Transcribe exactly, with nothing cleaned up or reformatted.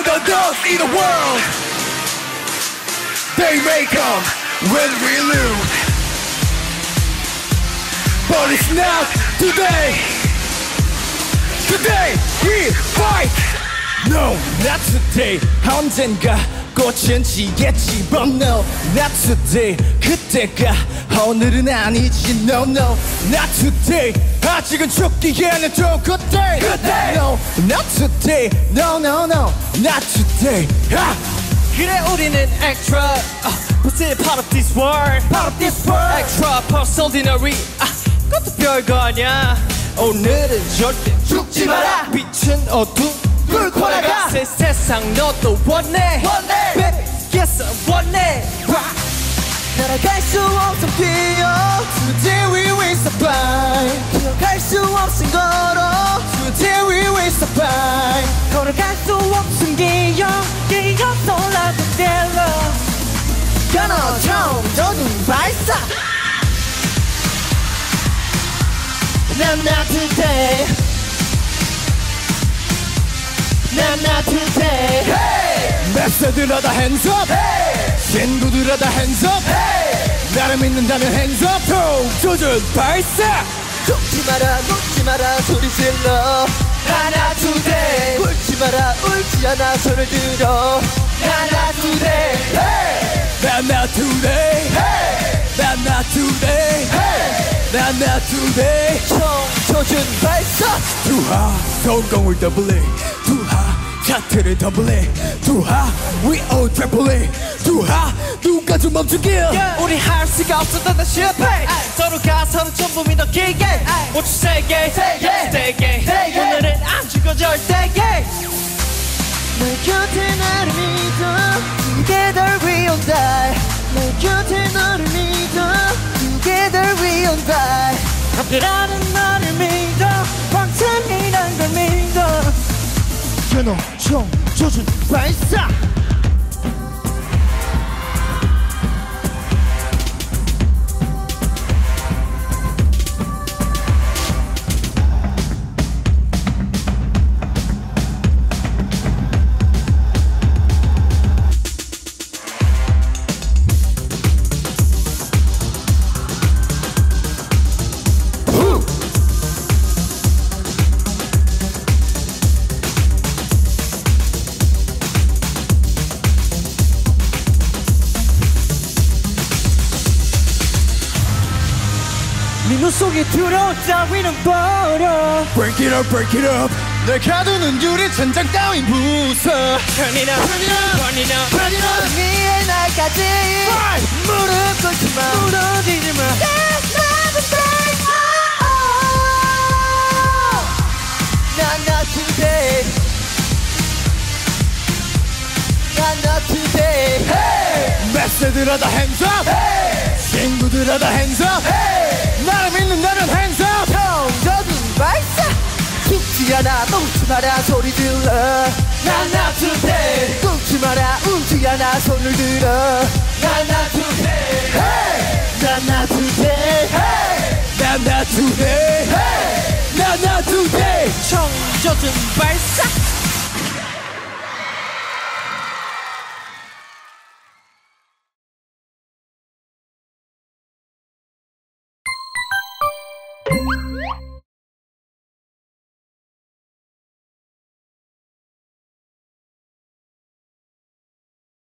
underdogs in the world. They may come when we lose, but it's not today. Today we fight. No, not today. 언젠가 꽃은 지겠지, but no, not today. 그때가 오늘은 아니지, no, no, not today. 아직은 죽기에는 too good day. Good day. No, not today. No, no, no, not today. 아! 그래 우리는 extra, uh, but still part of this world. Part of this world. Extra, plus ordinary. 아, 그것도 별거 아니야. 오늘은 절대 죽지 마라. 빛은 어둠 뚫고 나가. 새 세상 너도 원해. 원해. Yes, 원해. 날아갈 수 없음 뛰어. Today we will survive. 기억할 수 없음 걸어. Today we will survive. 걸어갈 수 없음 기억. 기억설라도 때려. 끊어 정적인 발사. 난 not today. 난 not today. Hey! 맵새들아 다 hands up. Hey! 친구들아 다 hands up. Hey! 나를 믿는다면 hands up. 조준 발사. 죽지 마라 눕지 마라 소리 질러. 난 not today. 울지 마라 울지 않아 손을 들어. 난 not today. Hey! 난 not today. Hey! 난 not today. Hey! 난 not today. 총 조준 발사. 투하 성공을 더블해. 투하 차트를 더블해. 투하 we all triple A. 투하 누가 좀 멈추길. yeah. 우리 할 수가 없었던 다 실패. ay. 서로가 서로 전부 믿어기게. What you say gay? Say gay. Stay gay. Stay gay. 오늘은 안 죽어 절대 gay. 내 곁에 나를 믿어. Together we'll die. 내 곁에 너를 믿어. Together we'll die. 함께라는 나를 믿어. 방탄이란 걸 믿어. 견호 총 조준 발사. 눈 속에 두려워 따위는 버려. Break it up, break it up. 내 가두는 유리 천장 따윈 부숴. Turn it up, Turn it up, turn it up. turn it up. 위에 날까지 Five. 무릎 꿇지 마. 무너지지 마. That's not the thing. Not not today. Not not today. Hey. 맵새들아 다 hands up. Hey. 친구들아 다 hands up. Hey. 나를 믿는다면 hands up. 정적인 발사. 죽지 않아 눕지 마라 소리 들어. Not not today. 꿇지 마라 울지 않아 손을 들어. Not not today. Hey. Not not today. Hey. Not not today. Hey. Not not today. 청젖은 발